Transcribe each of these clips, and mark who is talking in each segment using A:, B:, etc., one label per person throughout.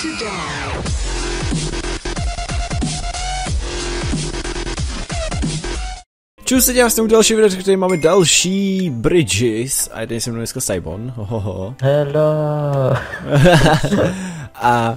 A: Čus, se dělám s tomu další video, který máme další Bridges a tady jsem dneska Saibon, hohoho.
B: Hello.
A: a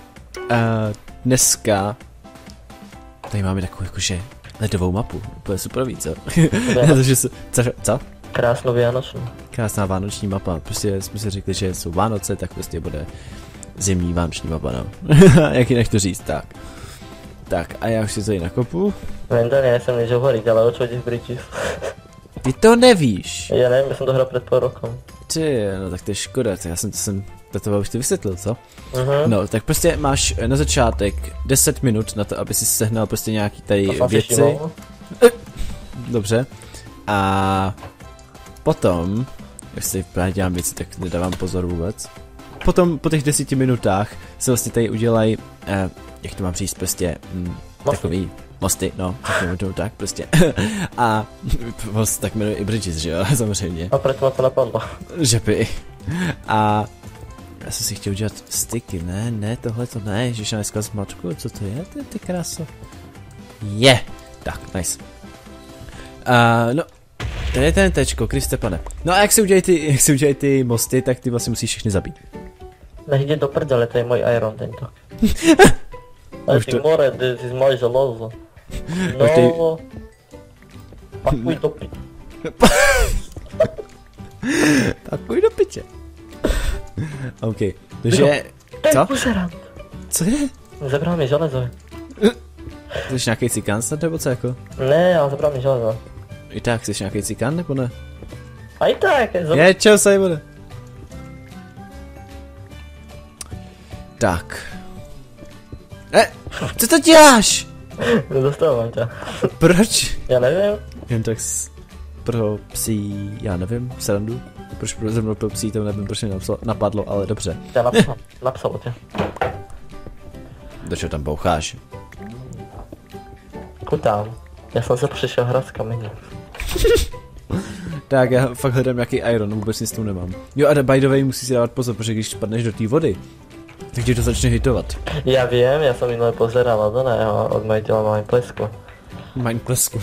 A: dneska tady máme takovou jakože ledovou mapu, úplně super víc, co? Co?
B: Krásnou vánoční.
A: Krásná vánoční mapa, prostě jsme si řekli, že jsou Vánoce, tak prostě bude zimní vánoční mapa, no. Jak jinak to říct, tak. Tak a já už si tady nakopu.
B: Mentálně, já jsem než hovoriť, ale o čo ide v Bridges?
A: Ty to nevíš.
B: Já nevím, já jsem to hrál před půl rokem.
A: Ty, no tak to je škoda, tak já jsem to už to vysvětlil, co?
B: No,
A: tak prostě máš na začátek 10 minut na to, aby si sehnal prostě nějaký tady věci. Dobře. A potom, jestli právě dělám věci, tak nedávám pozor vůbec. Potom po těch 10 minutách se vlastně tady udělají, jak to mám říct, prostě takový mosty, no, tak prostě. A most tak jmenuje i Bridges, že jo, samozřejmě.
B: A proto to napadlo.
A: Že by. A já jsem si chtěl udělat styky, ne, tohle to ne, ježiš, já dneska zmačku, co to je, ty kráso. Je, tak, nice. No, to je ten tečko, Kriste pane. No a jak se udělají ty mosty, tak ty vlastně musíš všechny zabít.
B: Nech jde do prdele, to je můj Iron tento. Ale ty more, ty jsi můj želozo. No, pakuj do piče.
A: Pakuj do piče. OK, takže... Co? Co je?
B: Zabral mi železo.
A: Jsi nějaký cikán snad nebo co jako?
B: Ne, ale zabral mi železo.
A: I tak, jsi nějaký cikán nebo ne?
B: A i tak,
A: je, čau Simone. Tak. Co to děláš?
B: Dostávám tě.
A: Proč?
B: Já nevím.
A: Jen tak pro psí, já nevím, srandu. Proč pro ze mnou pro psí, to nevím, proč mě napadlo, ale dobře.
B: Já napsal tě.
A: Do čeho tam boucháš?
B: Kutám. Já jsem se přišel hrát s kamení.
A: Tak já fakt hledám nějaký iron, vůbec nic s tím nemám. Jo a by the way musíš si dávat pozor, protože když spadneš do té vody, tak tě to začne hitovat.
B: Já vím, já jsem minule pozeral do neho od majitela Mineplesku.
A: Mineplesku.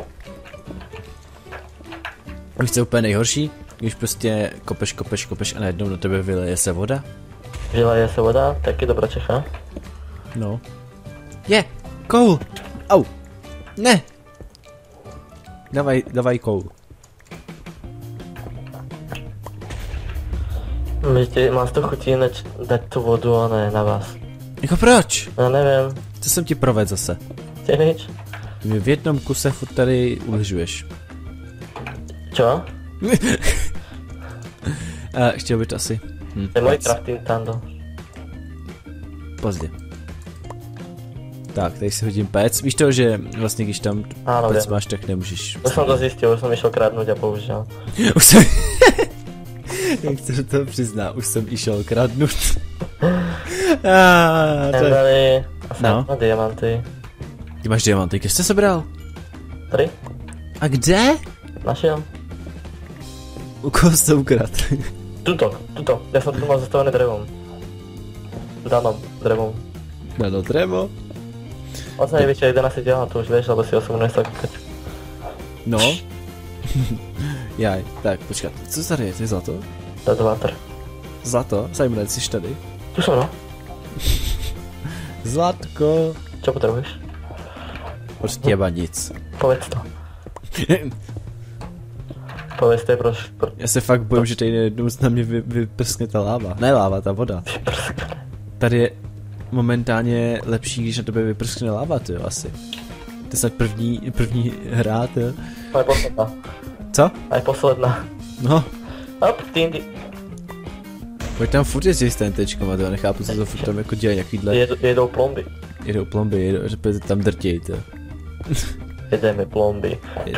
A: Víš co je úplně nejhorší? Když prostě kopeš a najednou na tebe vyleje se voda.
B: Vyleje se voda? Taky dobrá Čecha.
A: No. Je! Koul! Au! Ne! Davaj koul.
B: Máš to chutí dát tu vodu a ne na vás.
A: Jako proč?
B: Já nevím.
A: Co jsem ti provedl zase?
B: Ty nič.
A: Ty mi v jednom kuse furt tady uležuješ.
B: Čo?
A: Chtěl by to asi.
B: To je můj crafting tando.
A: Pozdě. Tak, tady si hodím pec. Víš to, že vlastně když tam pec máš, tak nemůžeš...
B: Už jsem to zjistil, už jsem išel kradnout a použil.
A: Už jsem... Jak se to přizná, už jsem išel kradnout.
B: Tady... No. A diamanty.
A: Ty máš diamanty, kde jsi sebral?
B: Tady.
A: A kde?
B: Našel.
A: U koho jsi to ukradl?
B: Tuto. Já jsem tu mal zastavený drevom. Danom, drevom.
A: Dano drevo?
B: Vlastně největší 11 dělá, to už víš, ale si 18 tak teď.
A: No. Jaj, tak počkat, co tady je, to je zlato?
B: To je water.
A: Zlato? Simone, jsi tady?
B: Tu jsem, no.
A: Zlatko.
B: Co potřebuješ?
A: Od těba nic.
B: Povedz to. Povedz to je proč.
A: Já se fakt bojím, že tady jednou na mě vyprskne ta láva. Ne láva, ta voda. Tady je momentálně lepší, když na tebe vyprskne láva, ty jo, asi. To je snad první hra, ty jo.
B: A je posledná.
A: Co?
B: A je posledná.
A: No.
B: Hop, ty.
A: Pojď tam furt jezdit s ten tečkom, a to já nechápu, co to furt tam jako dělají nějakýhle...
B: Jedou plomby.
A: Jedou plomby, tam drtěj, to.
B: Jedeme plomby.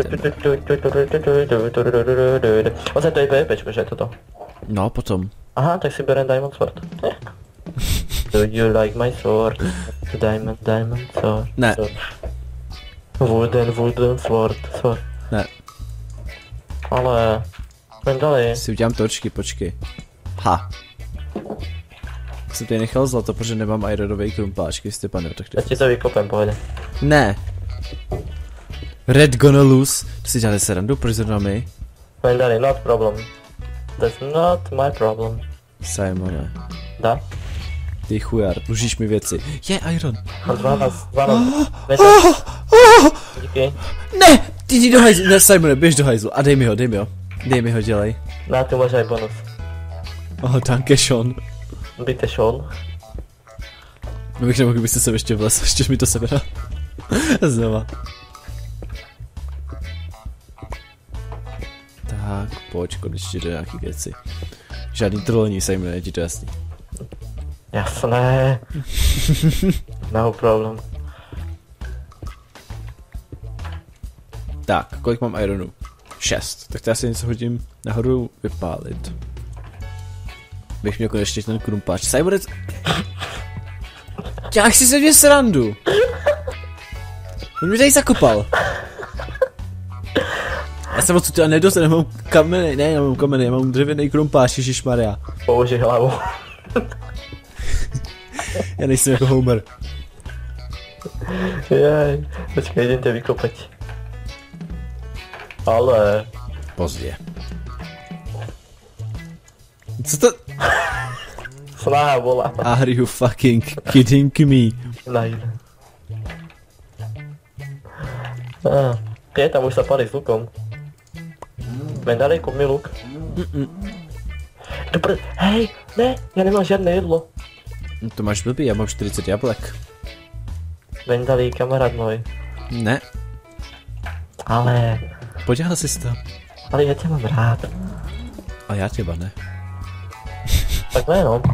B: Vlastně to je PvPčko, že je toto?
A: No, potom.
B: Aha, tak si berem Diamond Sword. Do you like my sword? Diamond sword.
A: Ne.
B: Wooden sword.
A: Ne.
B: Ale... Pojď dali.
A: Si udělám točky, počkej. Ha. jsem tady nechal zlato, protože nemám ironový krumpáč, když jste pane, tak
B: Já ti to vykopem, pohodě.
A: Ne. Red gonna lose. To si dělali srandu, proč zrovna my?
B: Vendali, not problem. That's not my problem.
A: Simone.
B: Da?
A: Ty chujar, dlužíš mi věci. Je iron.
B: Mám 12. Díky.
A: Ne! Ty jdi do hajzlu, ne Simone, běž do hajzlu a dej mi ho. Dej mi ho, dělej.
B: Na ty máš aj bonus.
A: Oh, danke schon.
B: Bitte schon.
A: No bych nemohl, kdybyste se ještě vles, ještě mi to sebral. Znova. Tak, pojď, konečně do nějaký věci. Žádný trolení, Simone, je ti to jasný.
B: Jasné. No problem.
A: Tak, kolik mám ironu? 6. Tak to já si něco hodím nahoru vypálit. Bych měl konečně ten krumpáč. Simone... Děláš si se mě srandu. On mě tady zakopal. Já jsem odsud nedost, nemám kameny, ne, nemám kameny, já mám dřevěný krumpáč, ježišmarja.
B: Použij hlavu.
A: Já nejsem jako Homer.
B: Jej, počkej, jdem tě vykopat. Ale...
A: Pozdě. Co to?
B: Snaha volá.
A: Are you fucking kidding me?
B: Najde. Je, tam už sa pali s lukom. Vendali, kup mi luk. Dobre, hej, ne, ja nemám žiadne jedlo.
A: To máš blbý, já mám 40 jablek.
B: Vendali, kamarád môj.
A: Ne,
B: Ale...
A: podělal jsi to.
B: Ale ja ťa mám rád.
A: A já těba ne.
B: Tak ne, no.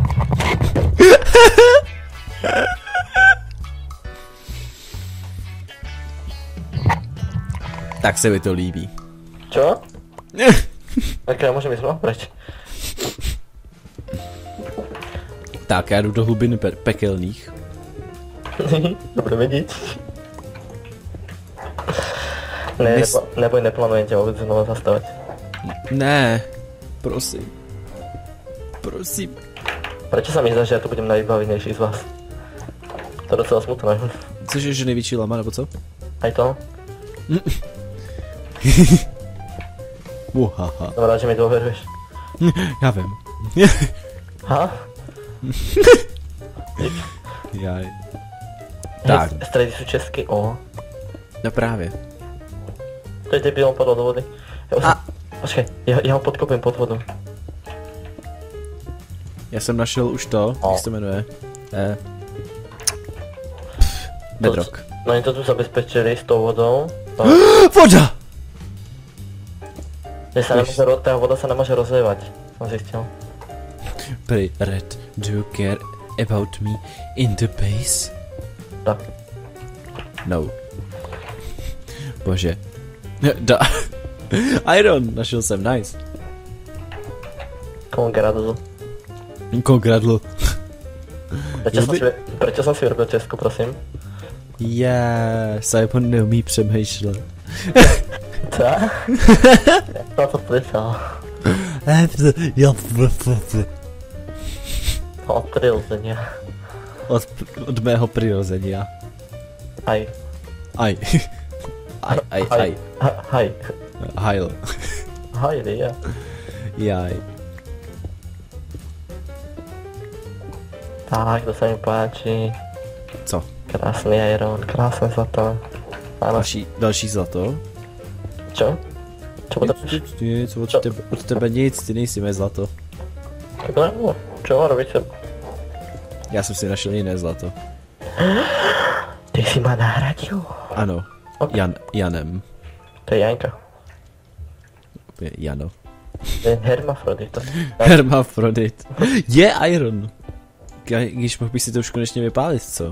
A: Tak se mi to líbí.
B: Čo? Tak ja môžem ísť no, preč.
A: Tak, já jdu do hlubin pekelných.
B: Dobre vedieť. Ne, neboj, neplánujem ťa vôbec znova zastavať.
A: Ne, prosím. Prosím.
B: Prečo sa mi zdá, že ja tu budem najbavenejší z vás? To je docela smutné.
A: Což je, že největší lama, nebo co?
B: Aj to?
A: Uhaha.
B: Som rád, že mi dôveruješ.
A: Já vím.
B: Ha?
A: Jaj. Tak.
B: Hej, stredy sú česky,
A: No právě.
B: To je debil, on padol do vody. Počkej, ja ho podkopím pod vodu.
A: Já jsem našel už to, jak se to jmenuje. Bedrock.
B: No oni to tu zabezpečili s tou vodou.
A: Voda!
B: Tá voda sa nemôže rozlievať, som zistil.
A: Prej, Red, do you care about me in the base?
B: Tak.
A: No. Bože. Da. Iron, našel jsem, nice.
B: Kongratuluju.
A: Kongratuluju.
B: Prečo som si vyrobil Česko, prosím?
A: Simon neumí přemýšlet.
B: Tak? To to plisal. Od prirozenia.
A: Od mého prirození.
B: Aj.
A: Aj.
B: Haj.
A: Hajl.
B: Hajde, ja.
A: Jaj.
B: Tak, to sa mi páči.
A: Co?
B: Krásny iron, krásne zlato. Áno.
A: Další zlato?
B: Čo? Čo potrebuješ?
A: Nic, od tebe nic, ty nejsi mé zlato.
B: Tak no, čo má robiť?
A: Já jsem si našel jiné zlato.
B: Ty si ma nahradil?
A: Ano.
B: Okay.
A: Janem.
B: To je Janka.
A: Jano.
B: To je hermafrodit.
A: Hermafrodit. Je iron. Když mohl bych si to už konečně vypálit, co?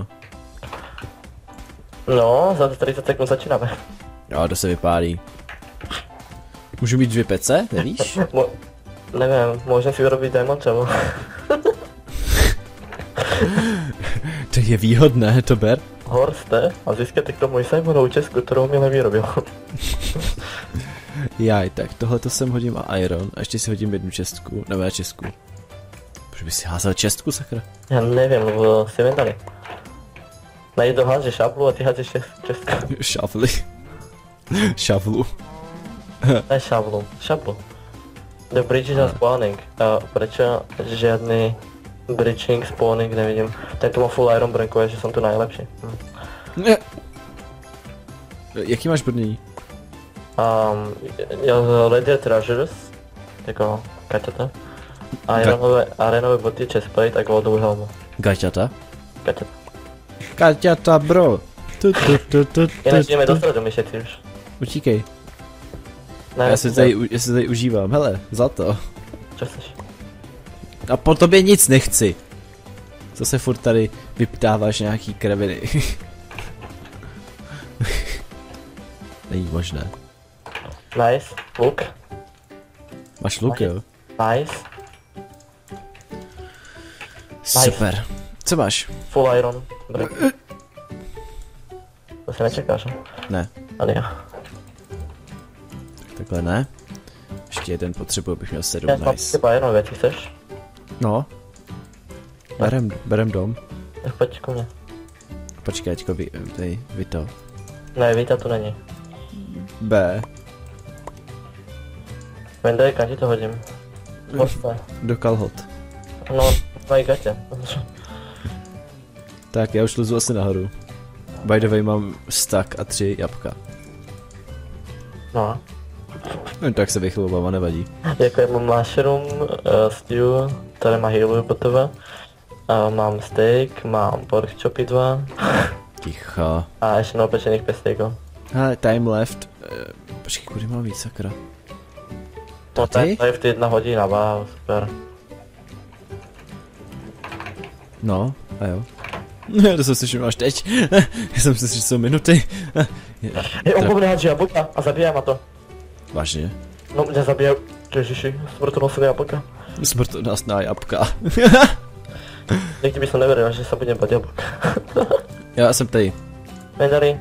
B: No, za 30 sekund začínáme.
A: Jo, to se vypálí. Můžu mít 2 pece, nevíš?
B: Nevím, můžem si vyrobit diamond třeba.
A: To je výhodné, to ber.
B: Horste a získáte k tomu i Simonovou Česku, kterou mi nevyrobil.
A: Jaj, tak tohleto sem hodím a iron a ještě si hodím jednu čestku, nebo já česku. by si házel čestku, sakra.
B: Já nevím, lebo si vydali. Najdu hází šáplu a ty házíš čestku.
A: Šafli. Šaflu.
B: Ne šáplu, šáplu. The bridges are spawning. A prečo žiadny bridging spawning nevidím. Tento má full iron brankuje, že jsem tu nejlepší.
A: Ne. Jaký máš brnění?
B: Já Lady Treasures, jako kaťata. A arenové boty, chestplate a goldovou helmu.
A: Gaťata?
B: Kaťata.
A: Kaťata, bro.
B: Jinak jdeme do středu, myšetří už.
A: Utíkej.
B: Ne,
A: Já se tady užívám, hele, za to.
B: Co chceš?
A: A po tobě nic nechci. Co se furt tady vyptáváš nějaký kraviny. Není možné.
B: Nice, luk.
A: Máš luk, jo?
B: Nice.
A: Super. Co máš?
B: Full iron. To se nečekáš, ne?
A: Ne.
B: Ale jo.
A: Takhle ne. Ještě jeden potřebuji, abych měl 7,
B: Já mám
A: nice.
B: třeba jednou věc, chceš?
A: No. Berem dom.
B: Tak pojď ku mně.
A: Počkej, teďko vy to.
B: Ne, Vita tu není.
A: B.
B: Vendej, kam ti to hodím? Pošle.
A: Do kalhot.
B: No, mají gatě.
A: Tak, já už lezu asi nahoru. By the way, mám stack a 3 jabka.
B: No.
A: No, tak se vychloubám a nevadí.
B: Jako já mám mushroom, stew, tady má healuju po tebe. Mám steak, mám pork chopy 2.
A: Ticho.
B: A ještě neopečených pesteiků.
A: Hele, time left. Počkej, kudy mám víc, sakra.
B: No
A: Tady?
B: to je v 1 hodina, wow, super.
A: No, a jo. To jsem slyšel až teď. Já jsem si slyšel, že jsou minuty.
B: On po mne hádže jablka a zabíjá ma to.
A: Vážně?
B: No mě zabíjá, ježiši, smrtonosné jablka.
A: Smrtonosná jabka.
B: Nikdy by som neveril, že sa budem bať jablka.
A: Já jsem tady.
B: Vendari,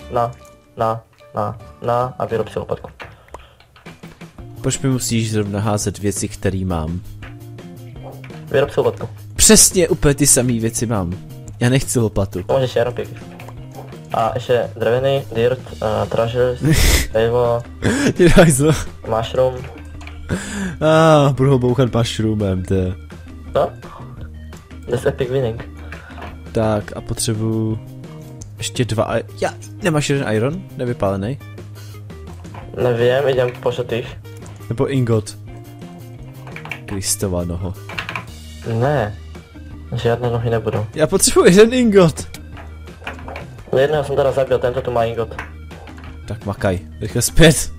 B: na a vyrob si lopatku.
A: Proč mi musíš zrovna házet věci, které mám?
B: Vyrob si lopatku.
A: Přesně úplně ty samé věci mám. Já nechci lopatu.
B: Môžeš jenom pěkně. A ještě drevený, dirt, treasures, pivo,
A: Ty hajzlo.
B: mushroom.
A: Budu ho bouchat mushroomem, to.
B: Co? That's epic winning.
A: Tak a potřebuju ještě 2 já, nemáš jeden iron? Nevypálený?
B: Nevím, idem po šatých.
A: Nebo ingot? Kristova noho.
B: Ne. Žiadne nohy nebudou.
A: Já potřebuji jeden ingot.
B: Jedného jsem teda zabil, tento tu má ingot.
A: Tak makaj, rychle zpět.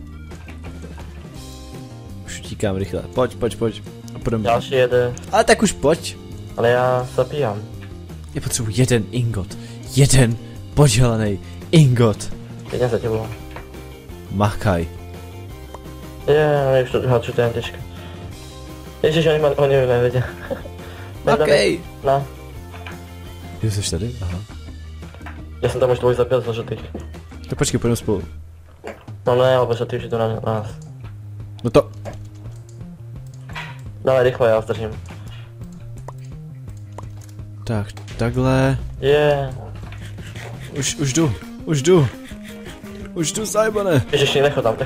A: Už utíkám rychle, pojď. A půjdeme.
B: Další jede,
A: Ale tak už pojď.
B: ale já zabíjam.
A: Já potřebuji jeden ingot. Jeden podělaný ingot.
B: Jeden za tebou.
A: Makaj.
B: Oni už tu hádžu TNTčka. Ježiš, oni nevedia.
A: Makaj.
B: Na.
A: Ty jsi tady? Aha.
B: Ja som tam už dvoj zabil zo žltých.
A: Tak počkej, půjdeme spolu.
B: No ne, alebo žltý už jdu na nás.
A: No to.
B: Dávaj rychle, já zdržím.
A: Tak, takhle.
B: Je.
A: Už jdu. Simone.
B: Ježiši, nechod tam.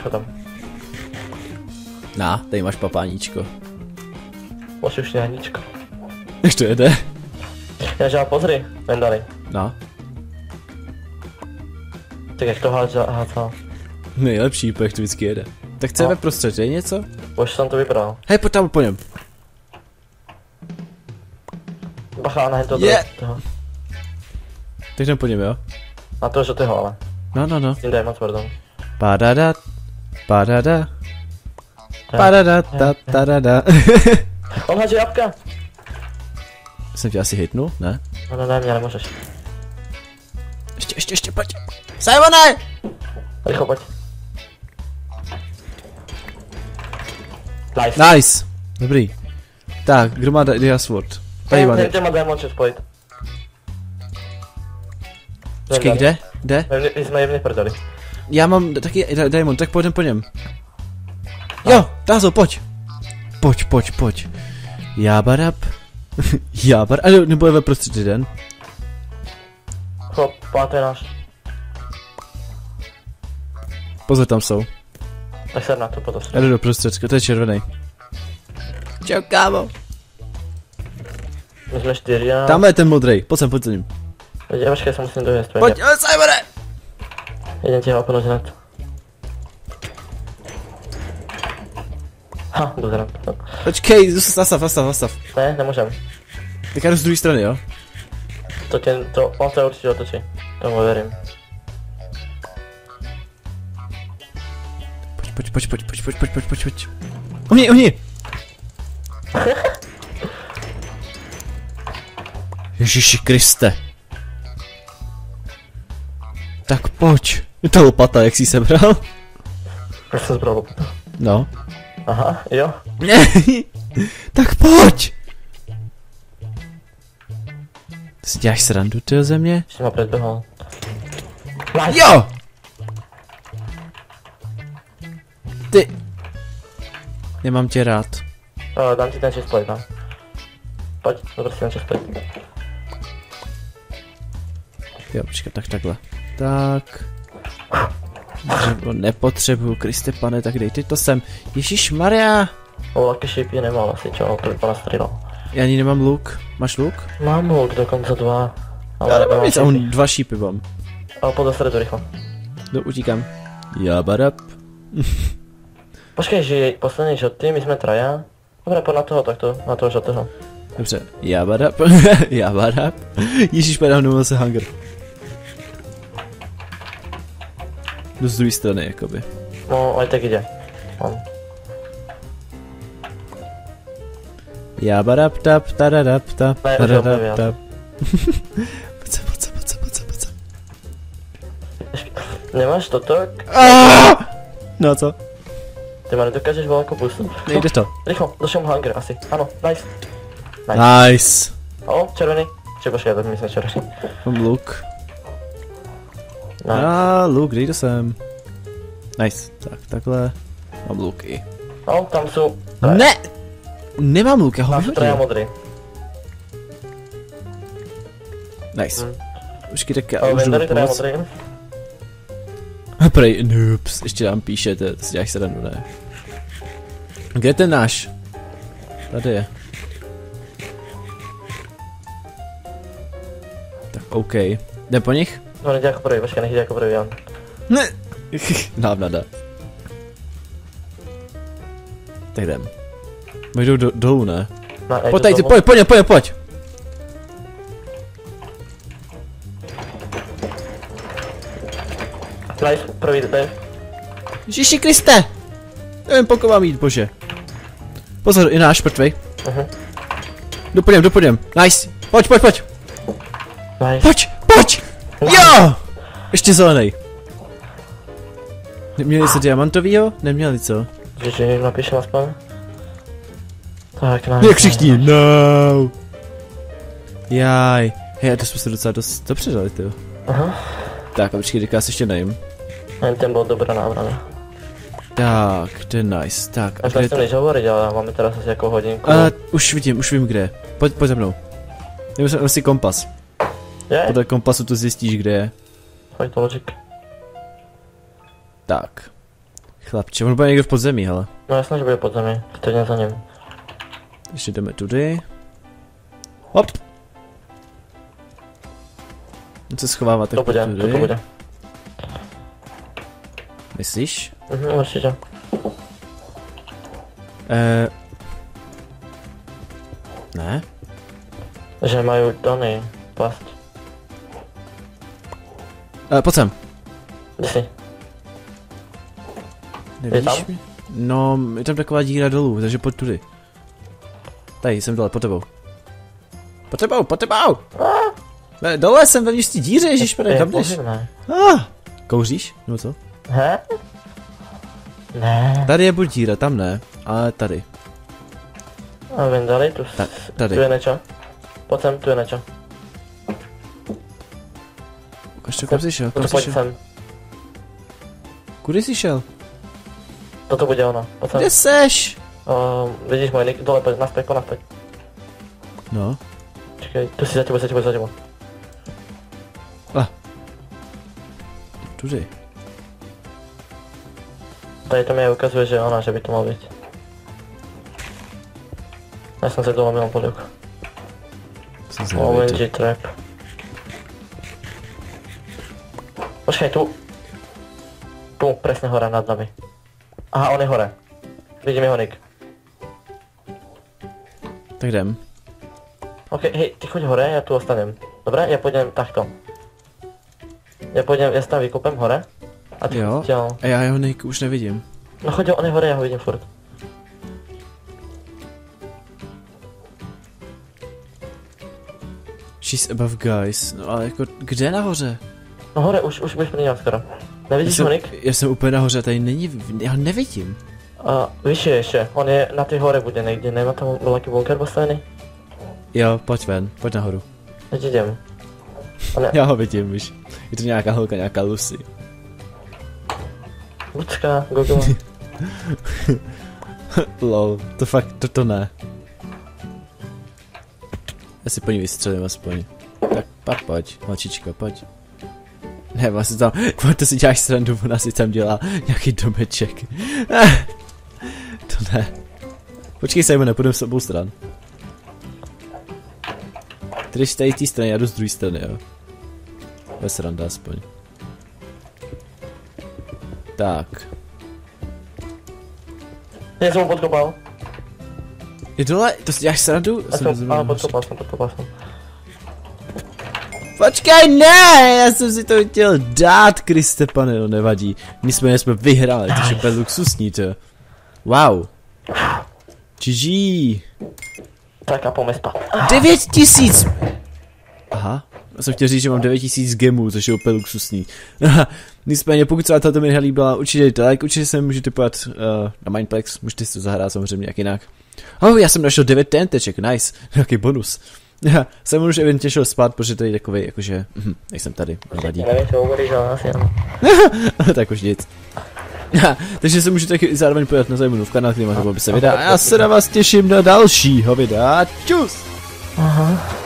A: Tady máš papáníčko.
B: Máš už nějakíčko.
A: Jak to jede?
B: Já pozri, Vendali.
A: No.
B: Tak jak to hádzal.
A: Nejlepší, jak to vždycky jede. Tak chceme prostřed, je něco?
B: Už jsem to vybral.
A: Hej, pojď tam po něm.
B: Bacha, na to toho.
A: Tak jdem po něm, jo?
B: Na to žltého ale.
A: No.
B: S tím daj moc tvrdou.
A: Padada.
B: On hádže jabka.
A: Jsem tě asi hitnul, ne?
B: No ne, mě nemůžeš.
A: Ještě, pojď. Simone!
B: Rychle, pojď. Nice.
A: Dobrý. Tak, kdo má Dia Sword? Tady má.
B: Ten má Diamond Chest Plate.
A: Počkej, kde?
B: My jsme jemně prdeli.
A: Já mám taky Diamond, tak pojďme po něm. Jo, Dázo, pojď. Pojď. Jábarab. Jábar, nebo je ve prostřed jeden.
B: Chlop, pátý náš.
A: Pozor, tam jsou.
B: Tak se na to potom.
A: Já jdu do prostředka, to je červený. Čau, kámo.
B: My jsme 4 a...
A: Tamhle je ten modrej, pojď za ním.
B: Počkej, se musím dověst.
A: Pojď, Simone!
B: Jeden tě hapnout hned. Ha, jdu teda.
A: Počkej, zastav.
B: Ne, nemůžem.
A: Tak já jdu z druhé strany, jo?
B: On se určitě otočí. Tomu věřím.
A: Pojď. U mě! Ježiši Kriste. Tak pojď. Je to lopata, jak jsi sebral?
B: Já jsem zbral lopatu.
A: No.
B: Aha, jo.
A: Tak pojď! Ty si děláš srandu, ty ze mě?
B: Ještě má předběhal.
A: Jo! Ty. Nemám tě rád.
B: Dám ti ten chestplate, no. Pojď, dobře si ten chestplate.
A: Jo, počkat, takhle. Tak. Dřevo nepotřebuju, Kriste pane, tak dej ty to sem. Ježišmarja!
B: Lucky ship je nemám asi, čo, to vypadá strilo.
A: Já ani nemám luk. Máš luk?
B: Mám luk, dokonce 2.
A: Já nemám nic, a on 2 šípy mám.
B: Ale pojď do středu rychle.
A: Utíkám. Jabarab.
B: Počkej, že poslední žoty, my jsme traja. Dobre, pojď na toho takto, na toho žotého.
A: Dobře, jabarab. Jabarab. Ježišmarja, nemám se hunger. Jdu z druhé strany, jakoby.
B: No, aj tak ide. Mám.
A: Jabarab tap, taradab tap,
B: Ne, už
A: taradab
B: ho
A: tap. Pojď sem.
B: Nemáš toto?
A: No a co?
B: Ty ma nedokážeš veľkou pustu.
A: Nejde to.
B: Rýchlo, došel mu hunger asi. Áno, nice.
A: Nice.
B: O, červený. Či počkej, tak myslím červený.
A: Mám luk.
B: Nice.
A: Luk, dej to sem. Nice, tak, takhle. Mám luk i.
B: O, tam sú...
A: Ne! Nemám luk, já ho
B: Tam sú traja
A: vyhodil.
B: modrý.
A: Nice. Počkej, tak já
B: O,
A: už jdu
B: vendary traja
A: pomoct.
B: modrý.
A: Prej, noops, ještě nám píše, to si děláš srandu, ne? Kde je ten náš? Tady je. Tak OK. Jde po nich?
B: No, nejde jako prvý, počkej, nech jde jako prvý, Jan.
A: Ne! Nám nada. Tak jdem. My jdou dolů, ne?
B: No,
A: Pojď tady, pojď!
B: Nice, prvý jde.
A: Ježiši Kriste! Nevím, pokud mám jít, bože. Pozor, i náš mrtvej. Jdu po něm. Nice. Pojď.
B: Nice.
A: Pojď! Jo! Ještě zelený. Neměli se diamantovýho? Neměli, co?
B: GG, napíšem aspoň. Tak, nice.
A: Jak všichni, no! Jaj. Hej, a to jsme se docela dost dobře dali, tyjo.
B: Aha.
A: Tak, a počkej, teďka se ještě najím.
B: Ten byl dobrá nábrana.
A: Tak, to je nice. Tak, a
B: Až
A: kde je
B: nechcem
A: to?
B: než hovoriť, ale máme teraz asi jako hodinku.
A: Už vím, kde je. Pojď za mnou. Jdeme si kompas.
B: Je?
A: Podle kompasu to zjistíš, kde je.
B: Pojď to logic.
A: Tak. Chlapče, on bude někde v podzemí, hele.
B: No jasně, že bude pod zemi, stejně za ním.
A: Ještě jdeme tudy. Hop. On se schovává tak
B: To bude,
A: tudy.
B: to bude.
A: Myslíš?
B: Určitě.
A: Ne?
B: Že mají Tony, plast.
A: Pojď sem.
B: Kde jsi?
A: Nevidíš
B: tam?
A: mě? No, je tam taková díra dolů, takže pojď tudy. Tady, jsem dole, pod tebou. Pod tebou! Ne, dole jsem ve vnitřní díře, ježišmarja, kam jdeš? Kouříš? Nebo co?
B: He? Ne.
A: Tady je buď díra, tam ne, ale tady.
B: A vím dali, tu,
A: Tady.
B: tu je nečo. Pojď sem, tu je nečo.
A: Ukaž to, kam jsi šel,
B: Toto pojď sem.
A: Kudy jsi šel?
B: Toto bude ono, pojď sem.
A: Kde seš?
B: Vidíš můj nick, dole, pojď naspět.
A: No.
B: Čekaj, tu si za tebou.
A: Tudy.
B: Tady to mi ukazuje, že ona, že by to mal být. Já jsem se dolomil podok. OMG trap. Počkej, tu. Tu, presne hore nad nami. Aha, on je hore. Vidím jeho nick.
A: Tak jdem.
B: Ok, hej, ty choď hore, já tu ostanem. Dobré, já půjdem takto. Já se tam vykopem hore. A ty
A: Jo,
B: chtěl.
A: a já jeho nick už nevidím.
B: No choď, on je hore, já ho vidím furt.
A: She's above guys. No ale jako, kde nahoře?
B: No hore, už budeš první skoro. Nevidíš ho nick?
A: Já jsem úplně nahoře, tady není, já ho nevidím.
B: Víš ještě, on je na té hore bude někde, nemá tam velký bunker postavený?
A: Jo, pojď ven, pojď nahoru.
B: Teď jdem.
A: Já ho vidím už. Je to nějaká holka, nějaká Lucy.
B: Lucka, Google.
A: Lol, to fakt, to ne. Já si po ní vystřelím aspoň. Tak pojď, holčičko, pojď. Ne, vlastně tam, to si děláš srandu, ona si tam dělá nějaký domeček. To ne. Počkej se, nepůjdem s obou stran. Ty jdeš z té strany, já jdu z druhé strany, jo. To je sranda aspoň. Tak.
B: Já jsem ho podkopal.
A: Je dole? To si děláš srandu?
B: Ano, podkopal jsem.
A: Počkej, ne! Já jsem si to chtěl dát, Kriste pane, no nevadí. Nicméně jsme vyhráli, to je úplně luxusní to. Wow. GG.
B: Tak a pojďme spát.
A: 9000! Aha. Já jsem chtěl říct, že mám 9000 gemů, což je úplně luxusní. Nicméně, pokud se vám tato mini líbila, určitě dejte like, určitě se můžete podívat na Mineplex, můžete si to zahrát samozřejmě jak jinak. Já jsem našel 9 TNTček, nice, nějaký bonus. Já jsem už evidentně šel spát, protože tady takový, jakože, nejsem tady, nevadí.
B: Nevím, co hovoríš, ale asi ano.
A: Tak už nic. Takže se můžete taky zároveň podívat na zajímavou kanál, který máte v popise videa a já se na vás těším na dalšího videa. Čus!
B: Aha.